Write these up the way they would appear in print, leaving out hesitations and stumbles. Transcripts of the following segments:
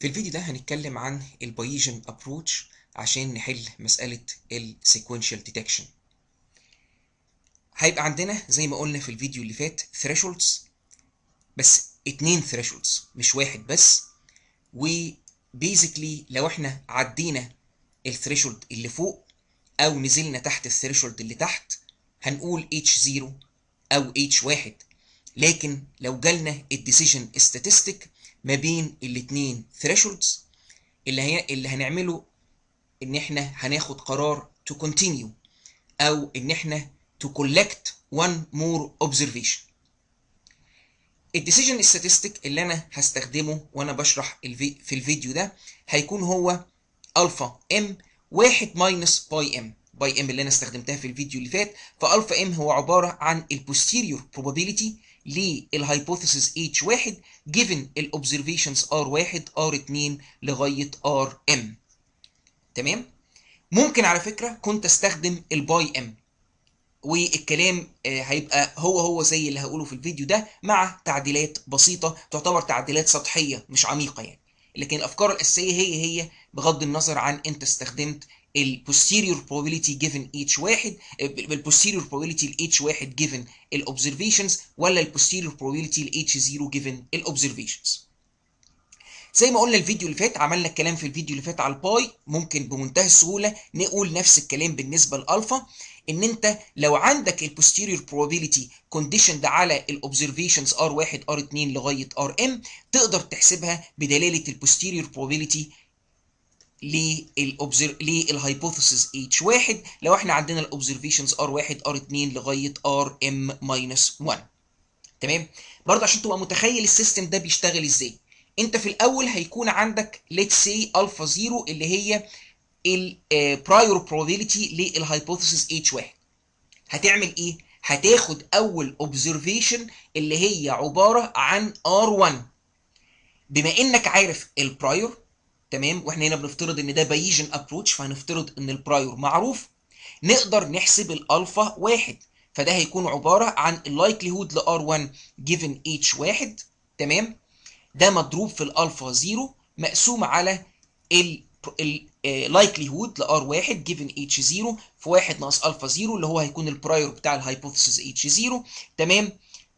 في الفيديو ده هنتكلم عن الباييجن ابروتش عشان نحل مسألة السيكوينشال ديتكشن. هيبقى عندنا زي ما قلنا في الفيديو اللي فات thresholds، بس 2 thresholds مش واحد بس. وبيزيكلي لو احنا عدينا الثريشولد اللي فوق او نزلنا تحت الثريشولد اللي تحت هنقول H0 او H1. لكن لو جالنا الديسيجن statistic ما بين الاتنين thresholds اللي هنعمله ان احنا هناخد قرار to continue او ان احنا to collect one more observation. الديسيجن statistic اللي انا هستخدمه وانا بشرح في الفيديو ده هيكون هو الفا ام 1 ماينس باي ام. باي ام اللي انا استخدمتها في الفيديو اللي فات، فالفا ام هو عباره عن البوستيريور probability للهايبوثيسيس H1 given الاوبزرفيشنز R1 R2 لغايه RM. تمام. ممكن على فكره كنت استخدم الباي ام، والكلام هيبقى هو زي اللي هقوله في الفيديو ده مع تعديلات بسيطه تعتبر تعديلات سطحيه مش عميقه يعني، لكن الافكار الاساسيه هي بغض النظر عن انت استخدمت البوستيريور probability given each واحد، البوستيريور probability ل H1 given الاوبزرفيشنز ولا البوستيريور probability ل H0 given الاوبزرفيشنز. زي ما قلنا الفيديو اللي فات، عملنا الكلام في الفيديو اللي فات على الباي، ممكن بمنتهى السهوله نقول نفس الكلام بالنسبه للالفا. ان انت لو عندك البوستيريور probability كونديشند على الاوبزرفيشنز R1 R2 لغايه RM تقدر تحسبها بدلاله البوستيريور probability للهايبوثيسيس H1 لو احنا عندنا الاوبزرفيشنز R1 R2 لغايه RM-1. تمام. برضه عشان تبقى متخيل السيستم ده بيشتغل ازاي، انت في الاول هيكون عندك let's say الفا 0 اللي هي البرايور probability للهايبوثيسيس H1. هتعمل ايه؟ هتاخد اول observation اللي هي عباره عن R1. بما انك عارف البرايور، تمام، واحنا هنا بنفترض ان ده باييجن ابروتش فهنفترض ان البرايور معروف، نقدر نحسب الالفا 1. فده هيكون عباره عن اللايكليهود ل R1 given H1، تمام، ده مضروب في الالفا 0 مقسوم على اللايكليهود ل R1 given H0 في 1 ناقص الفا 0 اللي هو هيكون البرايور بتاع الهايبوثيسيس H0، تمام،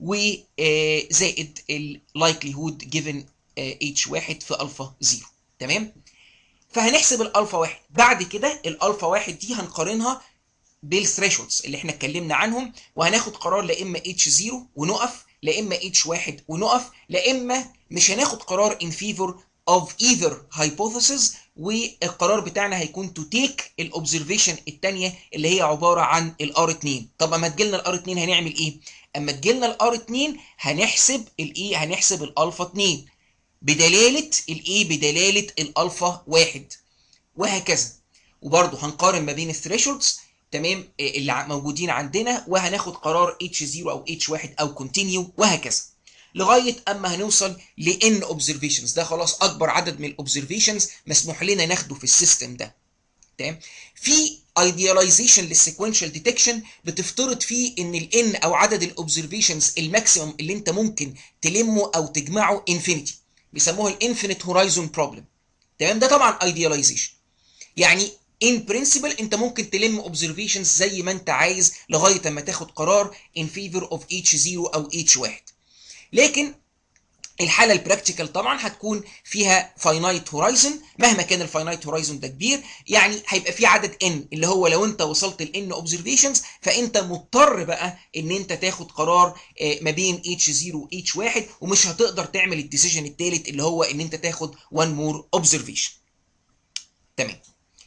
وزائد اللايكليهود given H1 في الفا 0. تمام. فهنحسب الالفا 1. بعد كده الالفا 1 دي هنقارنها بالثريشولدز اللي احنا اتكلمنا عنهم، وهناخد قرار لا اما H0 ونقف، لا اما H1 ونقف، لا اما مش هناخد قرار in favor of either hypothesis، والقرار بتاعنا هيكون to take الاوبزرفيشن الثانيه اللي هي عباره عن الار 2. طب اما تجيلنا الار 2 هنعمل ايه؟ اما تجيلنا الار 2 هنحسب الايه؟ هنحسب الالفا 2 بدلاله الايه؟ بدلاله الالفا 1، وهكذا. وبرضه هنقارن ما بين الثريشولدز، تمام، اللي موجودين عندنا، وهناخد قرار H0 او H1 او كونتينيو وهكذا لغايه اما هنوصل ل N observations. ده خلاص اكبر عدد من الاوبزرفيشنز مسموح لنا ناخده في السيستم ده. تمام. في ايدياليزيشن للسيكوينشال ديتكشن بتفترض فيه ان ال N او عدد الاوبزرفيشنز الماكسيمم اللي انت ممكن تلمه او تجمعه انفينيتي، بيسموها الانفينيت هورايزون بروبلم. تمام. ده طبعا ايدياليزيشن، يعني in principle انت ممكن تلم observations زي ما انت عايز لغايه اما تاخد قرار in favor of H0 او H1. لكن الحاله البراكتيكال طبعا هتكون فيها فاينايت هورايزون، مهما كان الفاينايت هورايزون ده كبير، يعني هيبقى في عدد n اللي هو لو انت وصلت ل n observations فانت مضطر بقى ان انت تاخد قرار ما بين H0 و H1، ومش هتقدر تعمل الديسيجن الثالث اللي هو ان انت تاخد one more observation. تمام.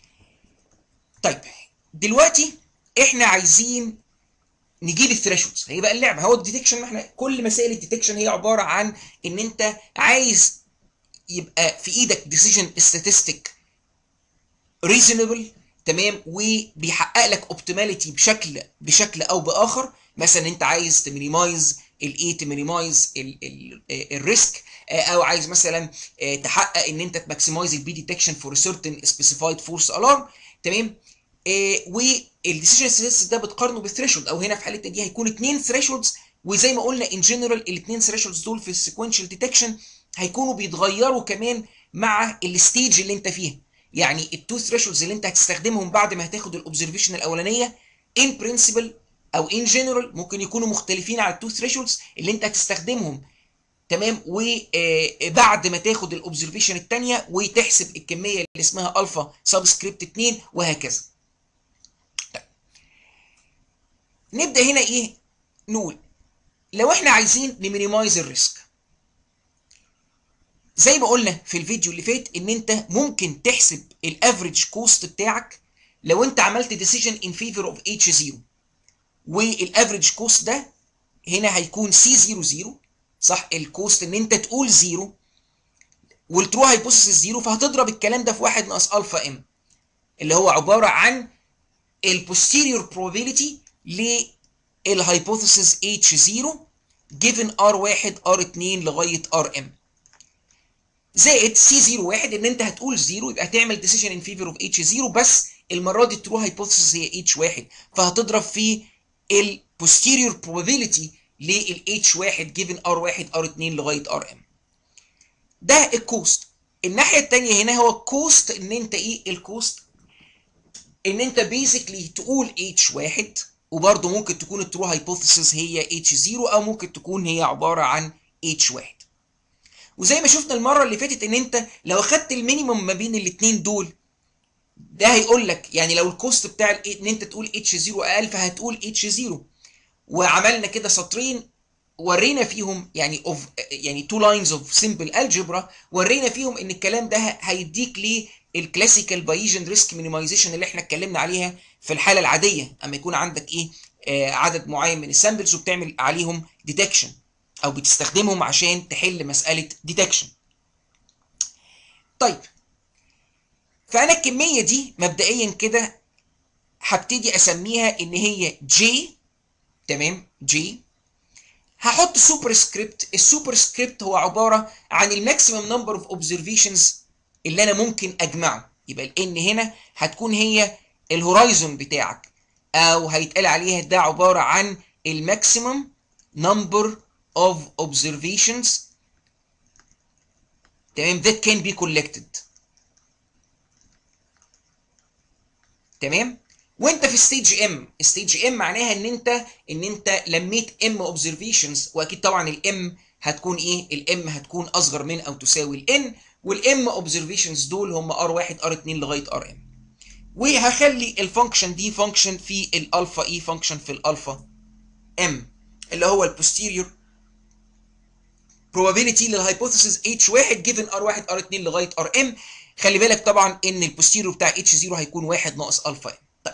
طيب دلوقتي احنا عايزين نجيب الثريشولدز. هي بقى اللعبه هو الديتكشن، احنا كل مسائل الديتكشن هي عباره عن ان انت عايز يبقى في ايدك ديسيجن ستاتستيك ريزونبل، تمام، وبيحقق لك اوبتيماليتي بشكل او باخر. مثلا انت عايز تمينيمايز الايه، تمينيمايز الريسك، او عايز مثلا تحقق ان انت تماكسمايز البي ديتكشن فور سيرتن سبيسيفايد فورس الارم. تمام. والديسيجن ستاتستكس ده بتقارنه بالثريشولد، او هنا في حالتنا دي هيكون 2 ثريشولدز. وزي ما قلنا ان جنرال الاثنين ثريشولدز دول في السيكونشال ديتكشن هيكونوا بيتغيروا كمان مع الستيج اللي انت فيها. يعني التو ثريشولدز اللي انت هتستخدمهم بعد ما هتاخد الاوبزرفيشن الاولانيه ان برنسبل او ان جنرال ممكن يكونوا مختلفين على التو ثريشولدز اللي انت هتستخدمهم، تمام، وبعد ما تاخد الاوبزرفيشن الثانيه وتحسب الكميه اللي اسمها الفا سبسكريبت 2 وهكذا. نبدا هنا ايه نقول لو احنا عايزين نمينيمايز الريسك، زي ما قلنا في الفيديو اللي فات ان انت ممكن تحسب الافريج كوست بتاعك لو انت عملت ديسيجن ان فيفور اوف اتش 0، والافريج كوست ده هنا هيكون سي 00 صح، الكوست ان انت تقول 0 والترو هايبوثيسيس 0، فهتضرب الكلام ده في 1 ناقص الفا ام اللي هو عباره عن البوستيريور probability للهايبوثيسيس اتش 0 given R1 R2 لغايه RM زائد سي 01 ان انت هتقول 0 يبقى هتعمل ديسيجن ان فيفور اوف اتش 0، بس المره دي الترو هايبوثيسيس هي اتش 1 فهتضرب في البوستيريور probability للاتش 1 جيفن R1 R2 لغايه RM. ده الكوست. الناحيه الثانيه هنا هو الكوست ان انت ايه الكوست ان انت بيزيكلي تقول اتش 1 وبرده ممكن تكون الترو هايبوثيسيس هي اتش 0 او ممكن تكون هي عباره عن اتش 1. وزي ما شفنا المره اللي فاتت ان انت لو اخدت المينيمم ما بين الاثنين دول ده هيقول لك يعني لو الكوست بتاع ان انت تقول اتش 0 اقل فهتقول اتش 0. وعملنا كده سطرين ورينا فيهم يعني تو لاينز اوف سمبل الجبرا ورينا فيهم ان الكلام ده هيديك للكلاسيكال بايجن ريسك مينيمايزيشن اللي احنا اتكلمنا عليها في الحاله العاديه اما يكون عندك ايه عدد معين من السامبلز وبتعمل عليهم ديتكشن او بتستخدمهم عشان تحل مساله ديتكشن. طيب فانا الكميه دي مبدئيا كده هبتدي اسميها ان هي جي، تمام، جي. هحط سوبر سكريبت، السوبر سكريبت هو عباره عن الماكسيمم نمبر اوف اوبزرفيشنز اللي انا ممكن اجمعه، يبقى الان هنا هتكون هي الهورايزون بتاعك او هيتقال عليها ده عباره عن الماكسيمم نمبر of observations تمام that can be collected، تمام. وانت في ستيج ام، ستيج ام معناها ان انت لميت ام اوبزرفيشنز، واكيد طبعا الام هتكون ايه؟ الام هتكون اصغر من او تساوي الان، والام اوبزرفيشنز دول هم ار1 ار2 لغايه ار ام. وهخلي الفانكشن دي فانكشن في الالفا اي فانكشن في الالفا ام اللي هو البوستيريور probability للهايبوثيسيس H1 given R1 R2 لغايه RM. خلي بالك طبعا ان البوستيريور بتاع H0 هيكون 1 ناقص الفا ام. طيب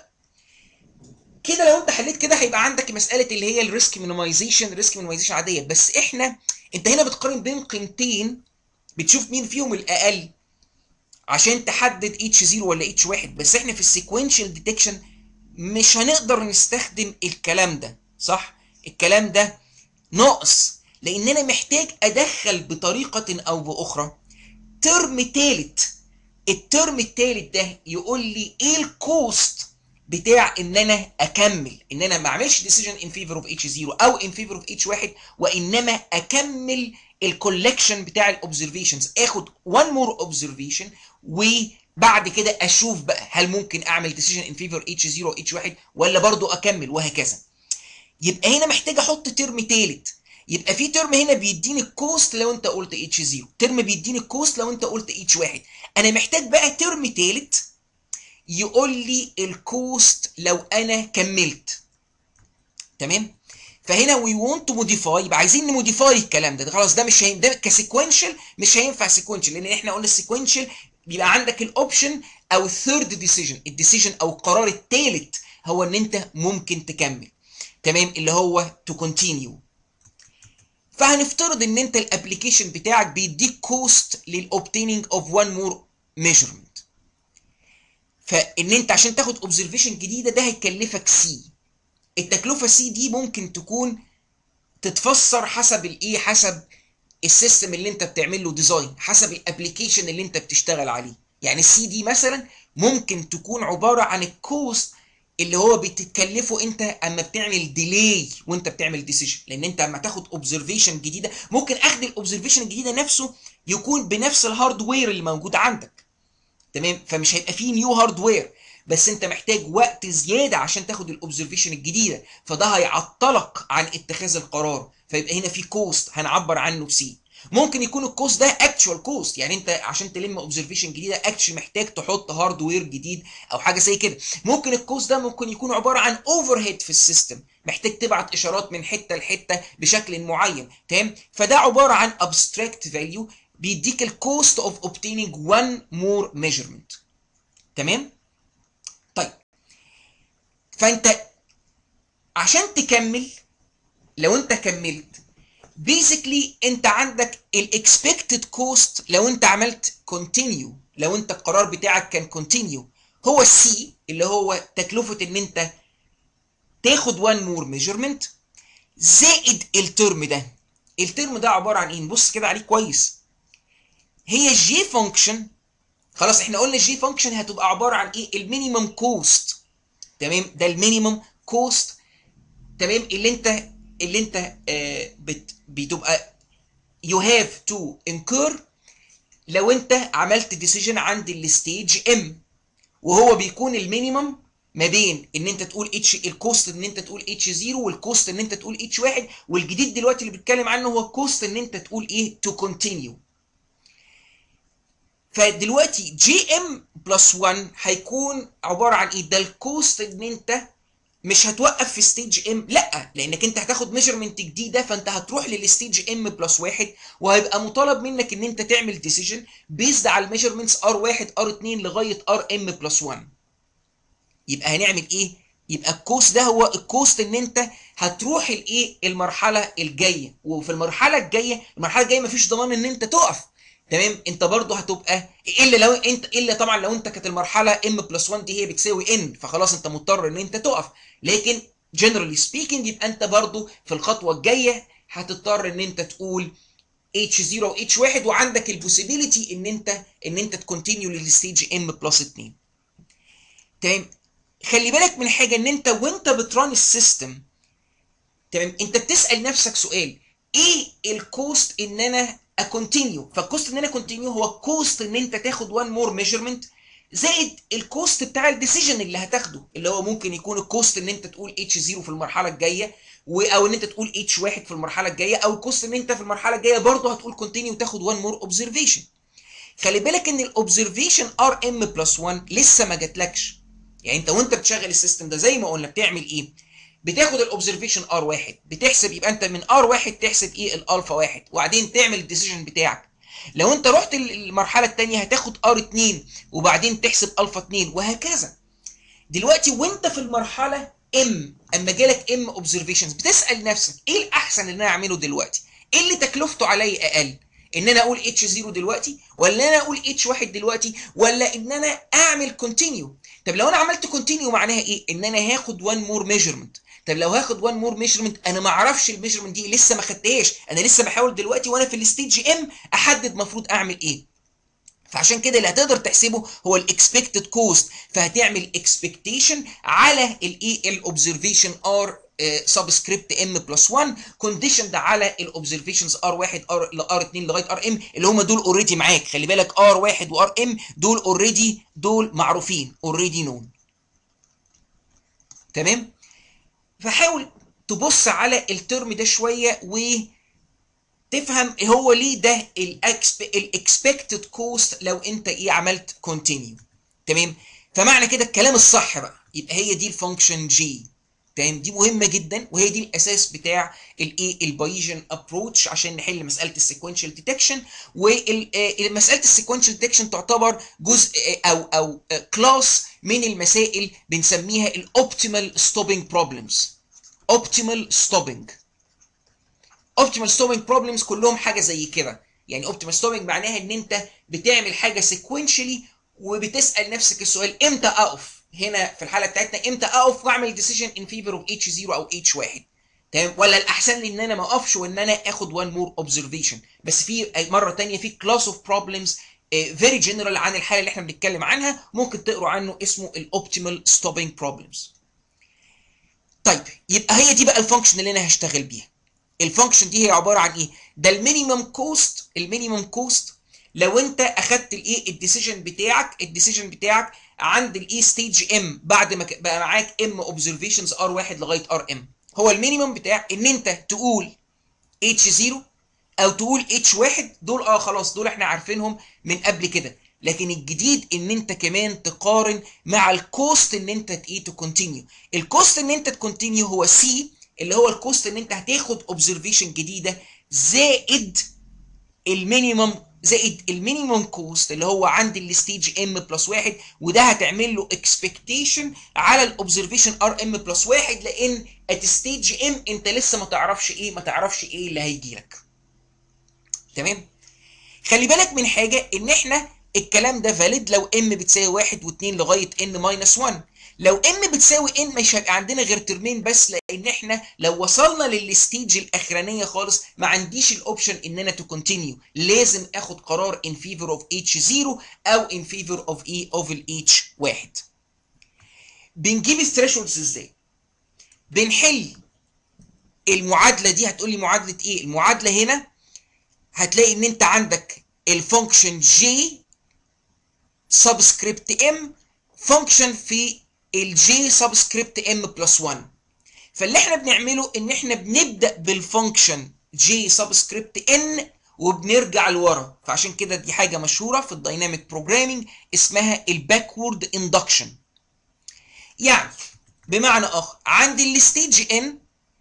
كده لو انت حليت كده هيبقى عندك مساله اللي هي الريسك مينيمايزيشن، ريسك مينيمايزيشن عاديه، بس انت هنا بتقارن بين قيمتين بتشوف مين فيهم الاقل عشان تحدد H0 ولا H1، بس احنا في السيكوينشال ديتكشن مش هنقدر نستخدم الكلام ده، صح؟ الكلام ده ناقص لان انا محتاج ادخل بطريقه او باخرى ترم تالت. الترم التالت ده يقول لي ايه الكوست بتاع ان انا اكمل، ان انا ما اعملش ديسيجن ان فيفور اوف اتش 0 او ان فيفور اوف اتش 1 وانما اكمل الكولكشن بتاع الاوبزرفيشنز، اخد وان مور اوبزرفيشن وبعد كده اشوف بقى هل ممكن اعمل ديسيجن ان فيفور اتش 0 او اتش 1 ولا برضو اكمل وهكذا. يبقى هنا محتاج احط ترم تالت، يبقى في ترم هنا بيديني الكوست لو انت قلت اتش 0، ترم بيديني الكوست لو انت قلت اتش 1. انا محتاج بقى ترم تالت يقول لي الكوست لو انا كملت، تمام. فهنا وي وونت تو موديفاي، يبقى عايزين نموديفاي الكلام ده خلاص، ده مش ده كسيكونشال مش هينفع سيكونشال، لان احنا قلنا السيكونشال بيبقى عندك الاوبشن او الثيرد ديسيجن، الديسيجن او القرار الثالث هو ان انت ممكن تكمل، تمام، اللي هو تو كونتينيو. فهنفترض ان انت الابلكيشن بتاعك بيديك كوست للاوبتيننج اوف وان مور ميجرمنت، فان انت عشان تاخد اوبزرفيشن جديده ده هيكلفك سي. التكلفه سي دي ممكن تكون تتفسر حسب الايه، حسب السيستم اللي انت بتعمل له ديزاين، حسب الابلكيشن اللي انت بتشتغل عليه. يعني السي دي مثلا ممكن تكون عباره عن الكوست اللي هو بتتكلفه انت اما بتعمل ديلي وانت بتعمل ديسيجن، لان انت اما تاخد اوبزرفيشن جديده ممكن اخد الاوبزرفيشن الجديده نفسه يكون بنفس الهاردوير اللي موجود عندك، تمام؟ فمش هيبقى فيه نيو هاردوير، بس انت محتاج وقت زياده عشان تاخد الاوبزرفيشن الجديده، فده هيعطلك عن اتخاذ القرار، فيبقى هنا في كوست هنعبر عنه بسي. ممكن يكون الكوست ده اكتشوال كوست، يعني انت عشان تلم اوبزرفيشن جديده اكتشلي محتاج تحط هاردوير جديد او حاجه زي كده. ممكن الكوست ده ممكن يكون عباره عن اوفر هيد في السيستم، محتاج تبعت اشارات من حته لحته بشكل معين، تمام؟ فده عباره عن abstract value بيديك الكوست اوف obtaining one more measurement، تمام؟ طيب، فانت عشان تكمل، لو انت كملت بيزيكلي انت عندك الاكسبكتد كوست لو انت عملت كونتينيو، لو انت القرار بتاعك كان كونتينيو، هو السي اللي هو تكلفه ان انت تاخد وان مور ميجرمنت زائد الترم ده. الترم ده عباره عن ايه؟ نبص كده عليه كويس. هي الجي فانكشن، خلاص احنا قلنا الجي فانكشن هتبقى عباره عن ايه؟ المينيمم كوست، تمام؟ ده المينيمم كوست، تمام؟ اللي انت بتبقى you have to incur لو انت عملت ديسيجن عند الستيج ام، وهو بيكون المينيمم ما بين ان انت تقول اتش، الكوست ان انت تقول اتش 0 والكوست ان انت تقول اتش 1، والجديد دلوقتي اللي بيتكلم عنه هو الكوست ان انت تقول ايه؟ تو كونتينيو. فدلوقتي جي ام بلس 1 هيكون عباره عن ايه؟ ده الكوست ان انت مش هتوقف في ستيج ام، لا، لانك انت هتاخد ميجرمنت جديده، فانت هتروح للستيج ام بلس 1، وهيبقى مطالب منك ان انت تعمل ديسيجن بيزد على الميجرمنتس ار 1 ار 2 لغايه ار ام بلس 1. يبقى هنعمل ايه؟ يبقى الكوست ده هو الكوست ان انت هتروح الايه؟ المرحله الجايه، وفي المرحله الجايه مفيش ضمان ان انت تقف، تمام؟ انت برضه هتبقى الا طبعا لو انت كانت المرحله ام بلس 1 دي هي بتساوي ان، فخلاص انت مضطر ان انت تقف، لكن generally speaking يبقى انت برضه في الخطوه الجايه هتضطر ان انت تقول H0 و H1، وعندك البوسيبيليتي ان انت تكونتينيو للستيج ام بلس 2، تمام؟ خلي بالك من حاجه، ان انت وانت بتران السيستم، تمام، انت بتسال نفسك سؤال: ايه الكوست ان انا اكونتينيو؟ فالكوست ان انا اكونتينيو هو الكوست ان انت تاخد وان مور ميجرمنت زائد الكوست بتاع الديسيجن اللي هتاخده، اللي هو ممكن يكون الكوست ان انت تقول اتش 0 في المرحله الجايه، او ان انت تقول اتش 1 في المرحله الجايه، او الكوست ان انت في المرحله الجايه برضه هتقول كونتينيو وتاخد وان مور اوبزرفيشن. خلي بالك ان الاوبزرفيشن ار ام بلس 1 لسه ما جاتلكش، يعني انت وانت بتشغل السيستم ده زي ما قلنا بتعمل ايه؟ بتاخد الاوبزرفيشن ار 1، بتحسب، يبقى انت من ار 1 تحسب ايه؟ الالفا 1، وبعدين تعمل الديسيجن بتاعك. لو انت رحت المرحله الثانيه هتاخد ار 2 وبعدين تحسب الفا 2، وهكذا. دلوقتي وانت في المرحله ام، اما جالك ام اوبزرفيشنز، بتسال نفسك ايه الاحسن ان انا اعمله دلوقتي؟ ايه اللي تكلفته عليا اقل؟ ان انا اقول اتش 0 دلوقتي، ولا انا اقول اتش 1 دلوقتي، ولا ان انا اعمل كونتينيو؟ طب لو انا عملت كونتينيو معناها ايه؟ ان انا هاخد 1 مور ميجرمنت. طب لو هاخد 1 مور ميجرمنت انا ما اعرفش الميجرمنت دي، لسه ما خدتهاش، انا لسه بحاول دلوقتي وانا في الستيج ام احدد المفروض اعمل ايه. فعشان كده اللي هتقدر تحسبه هو الاكسبكتد كوست، فهتعمل اكسبكتيشن على الايه؟ الاوبزرفيشن ار سبسكريبت ام بلس 1 كونديشن على الاوبزرفيشنز ار 1 ار 2 لغايه ار ام، اللي هم دول اوريدي معاك. خلي بالك ار 1 وار ام دول اوريدي، دول معروفين، اوريدي نون، تمام؟ فحاول تبص على الترم ده شويه تفهم هو ليه ده الاكسبكتد كوست لو انت ايه؟ عملت كونتينيو، تمام؟ فمعنى كده الكلام الصح بقى يبقى هي دي الفانكشن جي، تمام؟ دي مهمه جدا، وهي دي الاساس بتاع الايه؟ البايجن ابروتش عشان نحل مساله السيكونشال ديتكشن. ومساله السيكونشال ديتكشن تعتبر جزء او كلاس من المسائل بنسميها الاوبتيمال ستوبنج بروبلمز. اوبتيمال ستوبنج، اوبتيمال ستوبنج بروبلمز كلهم حاجه زي كده. يعني اوبتيمال ستوبنج معناها ان انت بتعمل حاجه سيكونشلي وبتسال نفسك السؤال امتى اقف؟ هنا في الحاله بتاعتنا امتى اقف واعمل ديسيجن ان فيفور اوف اتش 0 او اتش 1، تمام؟ ولا الاحسن لي ان انا ما اقفش وان انا اخد وان مور اوبزرفيشن؟ بس في مره ثانيه في كلاس اوف بروبلمز فيري جنرال عن الحاله اللي احنا بنتكلم عنها، ممكن تقروا عنه، اسمه الاوبتيمال ستوبنج بروبلمز. طيب يبقى هي دي بقى الفانكشن اللي انا هشتغل بيها. الفانكشن دي هي عباره عن ايه؟ ده المينيمم كوست. المينيمم كوست لو انت اخدت الايه الديسيجن بتاعك عند الايه ستيج ام بعد ما بقى معاك ام اوبزرفيشنز ار 1 لغايه ار ام، هو المينيمم بتاع ان انت تقول اتش 0 او تقول اتش 1. دول خلاص دول احنا عارفينهم من قبل كده، لكن الجديد ان انت كمان تقارن مع الكوست ان انت ايه تكونتينيو. الكوست ان انت تكونتينيو هو سي، اللي هو الكوست ان انت هتاخد اوبزرفيشن جديده زائد المينيمم كوست اللي هو عند الستيج ام بلس 1، وده هتعمل له اكسبكتيشن على الاوبزرفيشن ار ام بلس 1، لان ات ستيج ام انت لسه ما تعرفش ايه اللي هيجي لك. تمام. خلي بالك من حاجه، ان احنا الكلام ده فاليد لو ام بتساوي 1 و2 لغايه ان ماينس 1. لو ام بتساوي ان مش هيبقى عندنا غير ترمين بس، لان احنا لو وصلنا للستيج الاخرانيه خالص ما عنديش الاوبشن ان انا تو كونتينيو، لازم اخد قرار ان فيفور اوف اتش 0 او ان فيفور اوف الاتش 1. بنجيب الثريشولدز ازاي؟ بنحل المعادله دي. هتقول لي معادله ايه؟ المعادله هنا هتلاقي ان انت عندك الفانكشن جي سبسكريبت ام فانكشن في الجي سبسكريبت ام بلس 1. فاللي احنا بنعمله ان احنا بنبدا بالفانكشن جي سبسكريبت ان وبنرجع لورا. فعشان كده دي حاجه مشهوره في الدايناميك بروجرامينج اسمها الباكورد اندكشن. يعني بمعنى اخر عند الستيج ان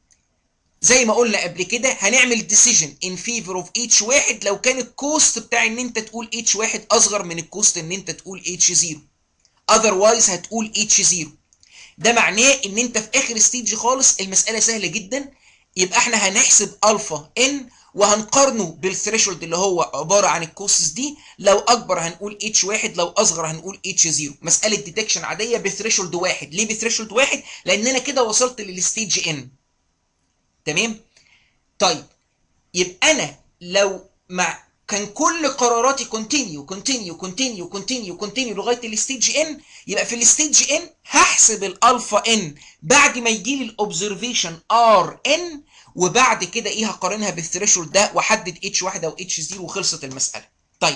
زي ما قلنا قبل كده هنعمل ديسيجن ان فيفور اوف اتش 1 لو كان الكوست بتاع ان انت تقول اتش 1 اصغر من الكوست ان انت تقول اتش 0. اذروايز هتقول اتش 0. ده معناه ان انت في اخر ستيج خالص المساله سهله جدا. يبقى احنا هنحسب الفا ان وهنقارنه بالثريشولد اللي هو عباره عن الكوستس دي. لو اكبر هنقول اتش 1، لو اصغر هنقول اتش 0. مساله ديتكشن عاديه بثريشولد 1. ليه بثريشولد 1؟ لان انا كده وصلت للستيج ان. تمام. طيب يبقى انا لو مع كان كل قراراتي كونتينيو كونتينيو كونتينيو كونتينيو كونتينيو لغايه الستيج ان، يبقى في الستيج ان هحسب الالفا ان بعد ما يجي لي الاوبزرفيشن ار ان، وبعد كده ايه هقارنها بالثريشولد ده واحدد اتش 1 او اتش 0 وخلصت المساله. طيب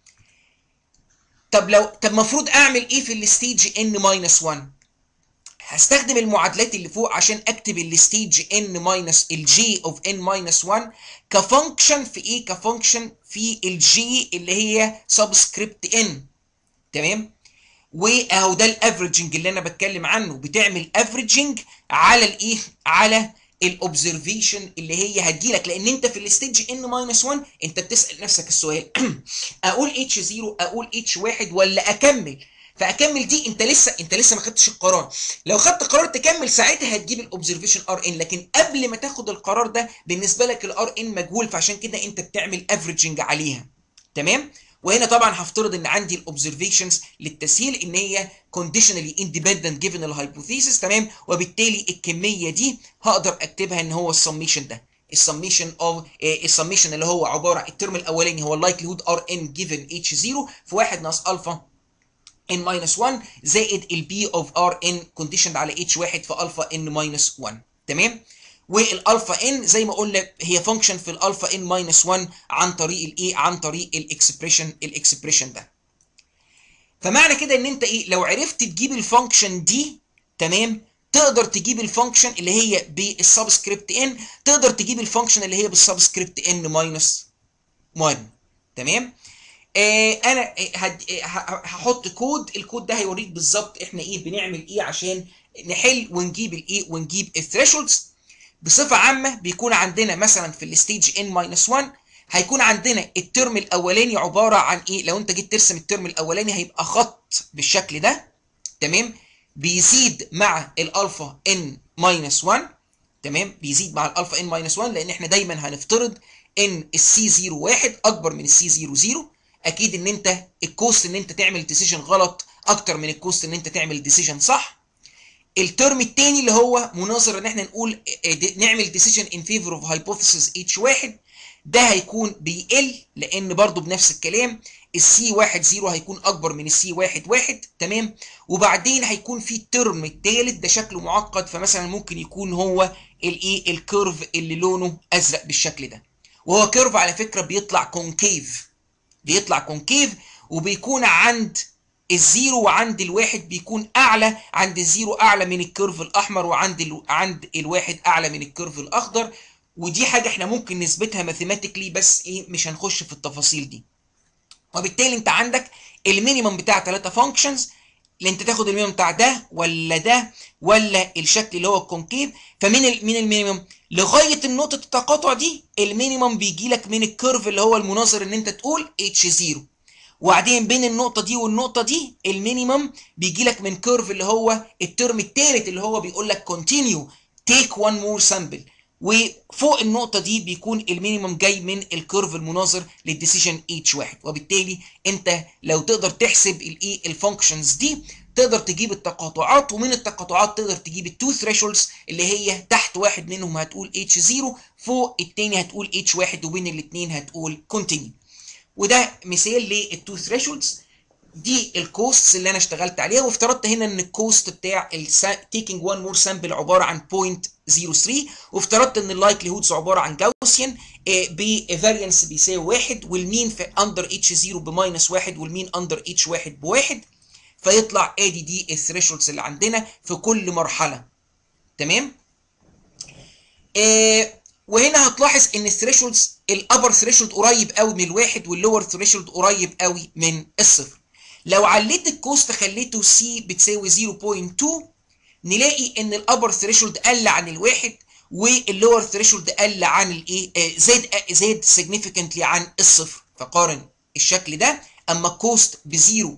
طب المفروض اعمل ايه في الستيج ان ماينس 1؟ هستخدم المعادلات اللي فوق عشان اكتب الستيج ان ماينس الجي اوف ان ماينس 1 كفانكشن في ايه؟ كفانكشن في الجي اللي هي سبسكريبت ان. تمام. واهو ده الافريجنج اللي انا بتكلم عنه. بتعمل افريجنج على الايه؟ على الاوبزرفيشن اللي هي هتجيلك، لان انت في الستيج ان ماينس 1 انت بتسال نفسك السؤال اقول اتش 0 اقول اتش 1 ولا اكمل؟ فاكمل دي انت لسه ما خدتش القرار. لو خدت قرار تكمل ساعتها هتجيب الاوبزرفيشن ار ان، لكن قبل ما تاخد القرار ده بالنسبه لك الار ان مجهول، فعشان كده انت بتعمل افريجنج عليها. تمام. وهنا طبعا هفترض ان عندي الاوبزرفيشنز للتسهيل ان هي conditionally independent given الهايبوثيسيس. تمام. وبالتالي الكميه دي هقدر اكتبها ان هو السميشن ده. السميشن اللي هو عباره عن الترم الاولاني هو اللايكليهود ار ان جيفن اتش 0 في 1 ناقص الفا ان ماينس 1 زائد البي اوف ار ان كونديشند على اتش 1 في الفا ان ماينس 1. تمام. والالفا ان زي ما قلنا هي فانكشن في الالفا ان ماينس 1 عن طريق الايه؟ عن طريق الاكسبريشن ده. فمعنى كده ان انت ايه؟ لو عرفت تجيب الفانكشن دي تمام تقدر تجيب الفانكشن اللي هي بالسبسكريبت ان، تقدر تجيب الفانكشن اللي هي بالسبسكريبت ان ماينس 1. تمام. انا هحط كود. الكود ده هيوريك بالظبط احنا ايه بنعمل ايه عشان نحل ونجيب الايه ونجيب الثريشولدز. بصفه عامه بيكون عندنا مثلا في الستيج ان ماينس 1 هيكون عندنا الترم الاولاني عباره عن ايه؟ لو انت جيت ترسم الترم الاولاني هيبقى خط بالشكل ده. تمام. بيزيد مع الالفا ان ماينس 1. تمام. بيزيد مع الالفا ان ماينس 1 لان احنا دايما هنفترض ان السي 0 1 اكبر من السي 0 0. اكيد ان انت الكوست ان انت تعمل ديسيجن غلط اكتر من الكوست ان انت تعمل ديسيجن صح. الترم الثاني اللي هو مناظر ان احنا نقول نعمل ديسيجن ان فيفور اوف هايبوثيسيس اتش 1 ده هيكون بيقل، لان برضو بنفس الكلام السي 1 0 هيكون اكبر من السي 1 1. تمام. وبعدين هيكون في الترم الثالث ده شكله معقد، فمثلا ممكن يكون هو الايه الكيرف اللي لونه ازرق بالشكل ده، وهو كيرف على فكره بيطلع كونكيف، وبيكون عند الزيرو وعند الواحد بيكون اعلى، عند الزيرو اعلى من الكيرف الاحمر، عند الواحد اعلى من الكيرف الاخضر. ودي حاجه احنا ممكن نثبتها ماثيماتيكلي، بس ايه مش هنخش في التفاصيل دي. وبالتالي انت عندك المينيمم بتاع 3 فانكشنز، اللي انت تاخد المينيمم بتاع ده ولا ده ولا الشكل اللي هو الكونكيف. فمن المينيمم لغايه النقطه التقاطع دي، المينيمم بيجي لك من الكيرف اللي هو المناظر ان انت تقول H0. وبعدين بين النقطه دي والنقطه دي المينيمم بيجي لك من كيرف اللي هو الترم الثالث اللي هو بيقول لك continue take one more sample. وفوق النقطه دي بيكون المينيمم جاي من الكيرف المناظر للديسيجن H1. وبالتالي انت لو تقدر تحسب الايه الفانكشنز دي تقدر تجيب التقاطعات، ومن التقاطعات تقدر تجيب التو ثريشولدز اللي هي تحت واحد منهم هتقول H0، فوق الثاني هتقول H1، وبين الاثنين هتقول continue. وده مثال للتو ثريشولدز. دي الكوستس اللي انا اشتغلت عليها، وافترضت هنا ان الكوست بتاع taking one more sample عباره عن 0.03، وافترضت ان اللايكليهودز عباره عن جاوسيان بفاريانس بيساوي 1، والمين في اندر H0 بماينس 1، والمين اندر H1 ب1. فيطلع ادي دي الثريشولدز اللي عندنا في كل مرحله. تمام. وهنا هتلاحظ ان الثريشولدز الابر ثريشولد قريب قوي من الواحد، واللور ثريشولد قريب قوي من الصفر. لو عليت الكوست خليته سي بتساوي 0.2 نلاقي ان الابر ثريشولد قل عن الواحد، واللور ثريشولد قل عن الايه زاد significantly عن الصفر. فقارن الشكل ده، اما الكوست ب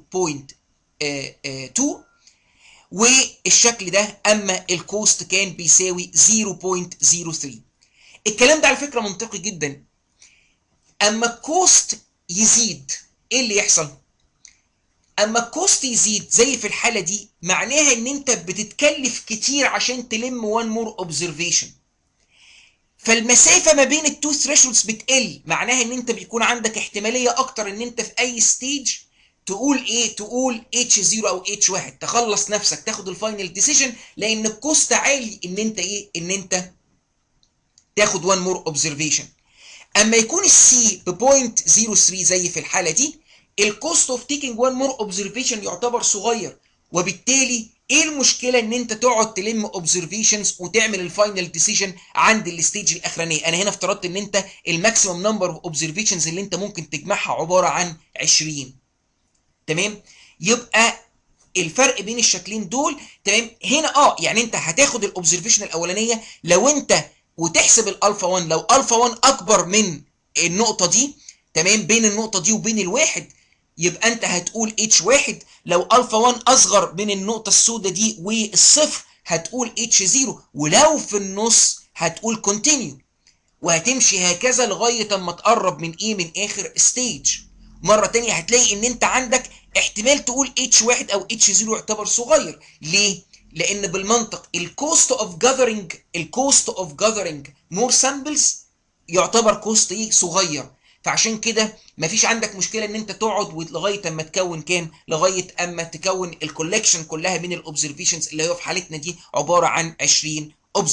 0.2 والشكل ده اما الكوست كان بيساوي 0.03. الكلام ده على فكره منطقي جدا. اما الكوست يزيد ايه اللي يحصل؟ اما الكوست يزيد زي في الحاله دي معناها ان انت بتتكلف كتير عشان تلم وان مور اوبزرفيشن، فالمسافه ما بين التو ثريشولدز بتقل، معناها ان انت بيكون عندك احتماليه اكتر ان انت في اي ستيج تقول ايه، تقول H0 او H1 تخلص نفسك تاخد الفاينل ديسيجن، لان الكوست عالي ان انت ايه، ان انت تاخد وان مور اوبزرفيشن. اما يكون السي ب 0.03 زي في الحاله دي، الكوست اوف تيكينج وان مور اوبزرفيشن يعتبر صغير، وبالتالي ايه المشكله ان انت تقعد تلم اوبزرفيشنز وتعمل الفاينل ديسيجن عند الستيج الاخرانيه. انا هنا افترضت ان انت الماكسيمم نمبر اوف اوبزرفيشنز اللي انت ممكن تجمعها عباره عن 20. تمام. يبقى الفرق بين الشكلين دول. تمام. هنا يعني انت هتاخد الاوبزرفيشن الاولانيه لو انت وتحسب الالفا 1، لو الفا 1 اكبر من النقطه دي، تمام، بين النقطه دي وبين الواحد، يبقى انت هتقول H1. لو الفا 1 اصغر من النقطه السوداء دي والصفر هتقول H0، ولو في النص هتقول continue، وهتمشي هكذا لغايه اما تقرب من من اخر ستيج. مره تانية هتلاقي ان انت عندك احتمال تقول H1 او H0 يعتبر صغير. ليه؟ لان بالمنطق الكوست اوف جاذرنج مور سامبلز يعتبر كوست صغير، فعشان كده مفيش عندك مشكله ان انت تقعد لغايه اما تكون كام، لغايه اما تكون الكولكشن كلها من الاوبزرفيشنز اللي هي في حالتنا دي عباره عن 20